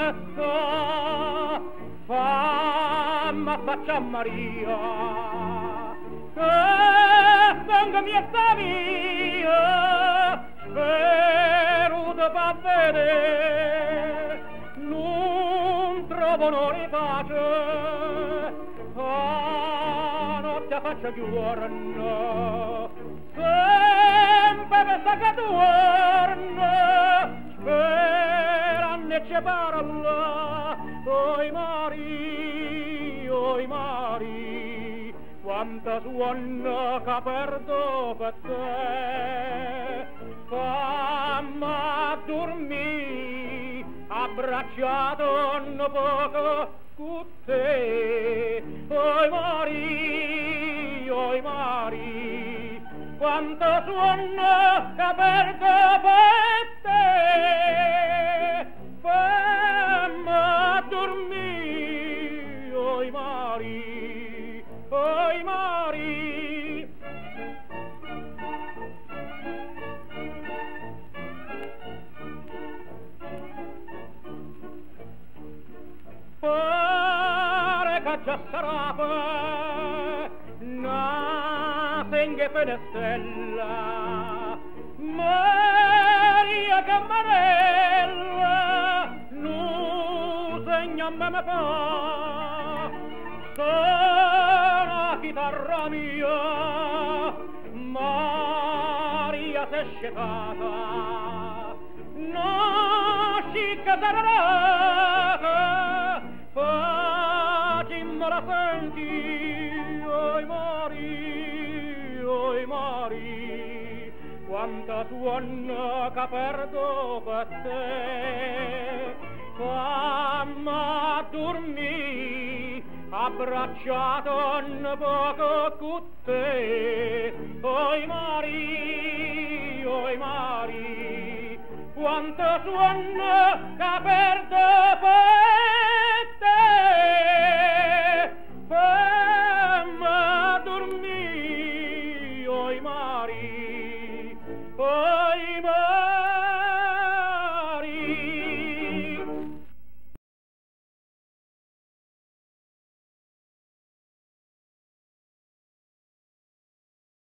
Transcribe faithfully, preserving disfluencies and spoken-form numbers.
resta, famma faccia Maria, che stanca mia sta via, spero di fa vedere, non trovo onore pace, a notte faccia giorno, sempre questa che torna, sperando e ci parla, oi Mari, oi Mari, quanta suona che perdo per te, famma dormì, abbracciato un poco con te, oi Mari, oi Mari, quanto suono che perdo per te, famma dormì, oi Mari, oi Mari. Pare che già sarà una senghe penestella, Maria Cammarella, nu segna me me fa, sono chitarra mia, Maria s'è scetata, no scicca sarà, facimmo la senti, oi Mari, oi Mari, quanta suona che perdo per te, famma dormì, abbracciato un poco con te, oi Mari, oi Mari, quanta suona che perdo per te, famma dormì, oi Mari, oi